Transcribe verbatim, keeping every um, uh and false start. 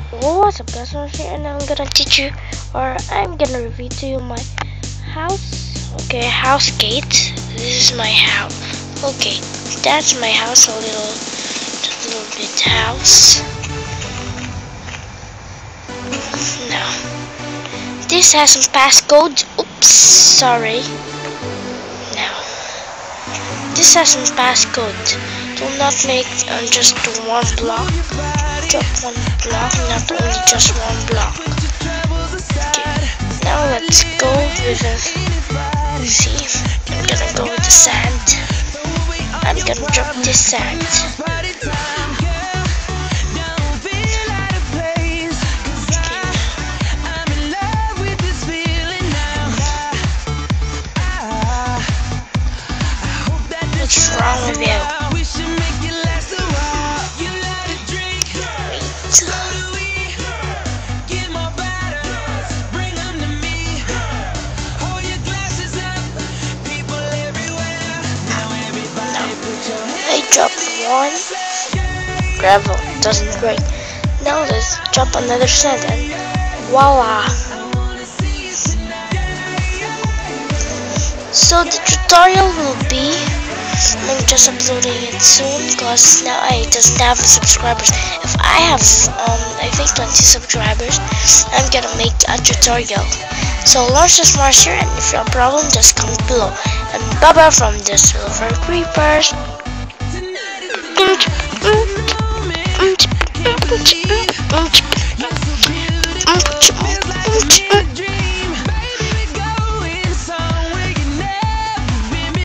What's up guys, I'm here and I'm gonna teach you, or I'm gonna review to you my house. Okay, house gate. This is my house. Okay, that's my house, a little, just a little bit house. Now, this has some passcode. Oops, sorry. Now, this has some passcode. Do not make uh, just one block. Drop one block, not only just one block. Okay, now let's go with the, see, I'm gonna go with the sand. I'm gonna drop this sand. Okay. What's wrong with you? I dropped one gravel, doesn't break. Now let's drop another sand and voila! So the tutorial will be, I'm just uploading it soon because now I just have subscribers. If I have um I think twenty subscribers, I'm gonna make a tutorial. So launch the smart here, and if you have a problem, just comment below. And bye bye from the silver creepers. Mm-hmm.